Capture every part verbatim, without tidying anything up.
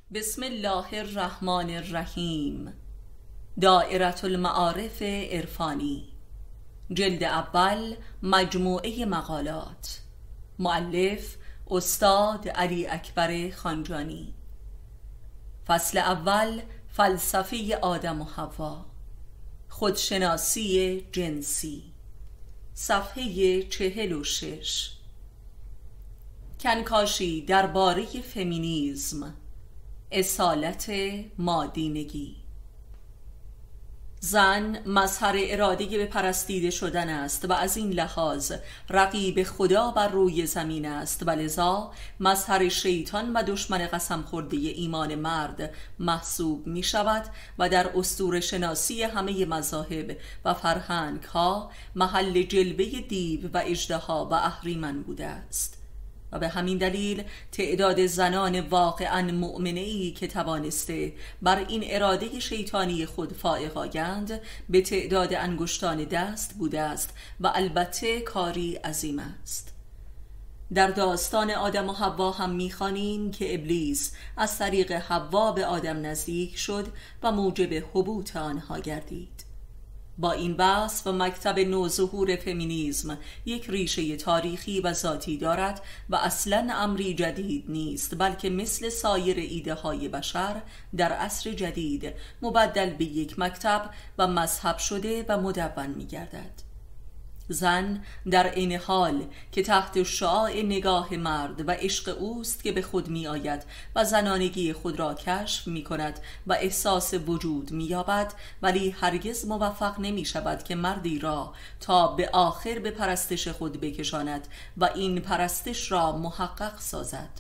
بسم الله الرحمن الرحیم. دائره المعارف عرفانی، جلد اول، مجموعه مقالات. مؤلف استاد علی اکبر خانجانی. فصل اول، فلسفه آدم و حوا، خودشناسی جنسی. صفحه چهل و شش. کنکاشی درباره فمینیسم، اصالت مادینگی. زن مظهر اراده به پرستیده شدن است و از این لحاظ رقیب خدا بر روی زمین است و لذا مظهر شیطان و دشمن قسم خورده ایمان مرد محسوب می شود و در اسطوره شناسی همه مذاهب و فرهنگ ها محل جلوه دیو و اژدها و اهریمن بوده است و به همین دلیل تعداد زنان واقعا مؤمنه‌ای که توانسته بر این اراده شیطانی خود فائق آیند به تعداد انگشتان دست بوده است و البته کاری عظیم است. در داستان آدم و حوا هم می‌خوانیم که ابلیس از طریق حوا به آدم نزدیک شد و موجب حبوط آنها گردید. با این بحث و مکتب نوظهور فمینیسم یک ریشه تاریخی و ذاتی دارد و اصلاً امری جدید نیست، بلکه مثل سایر ایده های بشر در عصر جدید مبدل به یک مکتب و مذهب شده و مدون می گردد. زن در عین حال که تحت شعاع نگاه مرد و عشق اوست که به خود می آید و زنانگی خود را کشف می کند و احساس وجود می یابد، ولی هرگز موفق نمی شود که مردی را تا به آخر به پرستش خود بکشاند و این پرستش را محقق سازد.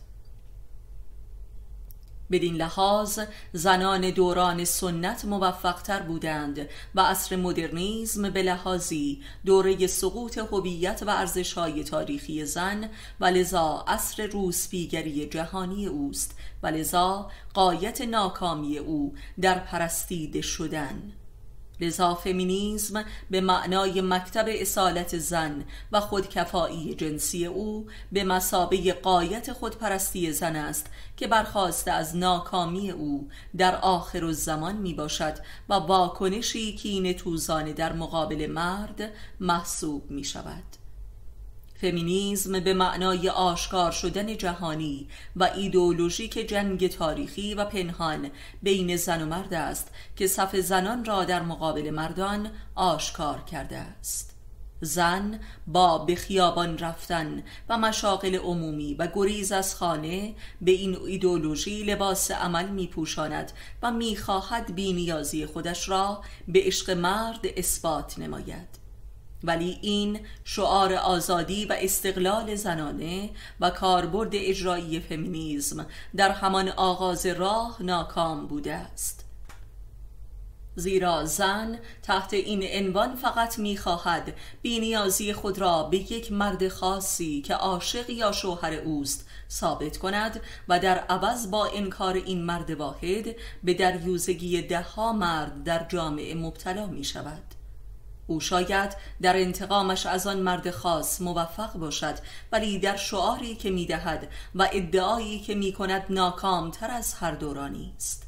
بدین لحاظ زنان دوران سنت موفق تر بودند و عصر مدرنیسم به لحاظی دوره سقوط هویت و ارزش‌های تاریخی زن و لذا عصر روسپیگری جهانی اوست و لذا غایت ناکامی او در پرستیده شدن. لذا فمینیسم به معنای مکتب اصالت زن و خودکفایی جنسی او به مثابه غایت خودپرستی زن است که برخاسته از ناکامی او در آخر الزمان می باشد و واکنشی کینه توزانه در مقابل مرد محسوب می شود. فمینیسم به معنای آشکار شدن جهانی و ایدئولوژیک جنگ تاریخی و پنهان بین زن و مرد است که صف زنان را در مقابل مردان آشکار کرده است. زن با به خیابان رفتن و مشاغل عمومی و گریز از خانه به این ایدئولوژی لباس عمل می پوشاند و می خواهد بی‌نیازی خودش را به عشق مرد اثبات نماید. ولی این شعار آزادی و استقلال زنانه و کاربرد اجرایی فمینیسم در همان آغاز راه ناکام بوده است، زیرا زن تحت این عنوان فقط می‌خواهد بی‌نیازی خود را به یک مرد خاصی که عاشق یا شوهر اوست ثابت کند و در عوض با انکار این مرد واحد به دریوزگی ده‌ها مرد در جامعه مبتلا می‌شود. او شاید در انتقامش از آن مرد خاص موفق باشد، ولی در شعاری که می‌دهد و ادعایی که می‌کند ناکامتر از هر دورانی است.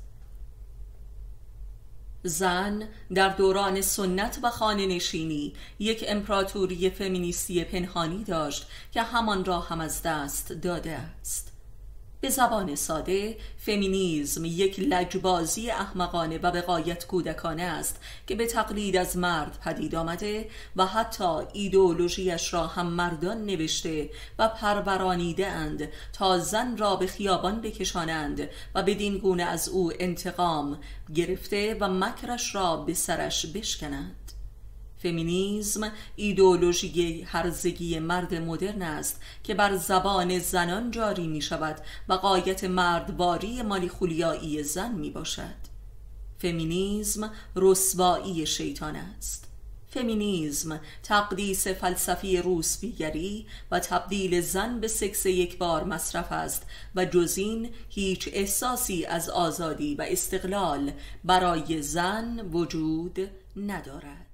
زن در دوران سنت و خانه نشینی یک امپراتوری فمینیستی پنهانی داشت که همان را هم از دست داده است. به زبان ساده، فمینیسم یک لجبازی احمقانه و به غایت کودکانه است که به تقلید از مرد پدید آمده و حتی ایدئولوژیش را هم مردان نوشته و پرورانیده اند تا زن را به خیابان بکشانند و بدین گونه از او انتقام گرفته و مکرش را به سرش بشکنند. فمینیسم ایدئولوژی هرزگی مرد مدرن است که بر زبان زنان جاری می شود و غایت مردواری مالیخولیایی زن می باشد. فمینیسم رسوایی شیطان است. فمینیسم تقدیس فلسفی روسپیگری و تبدیل زن به سکس یک بار مصرف است و جز این هیچ احساسی از آزادی و استقلال برای زن وجود ندارد.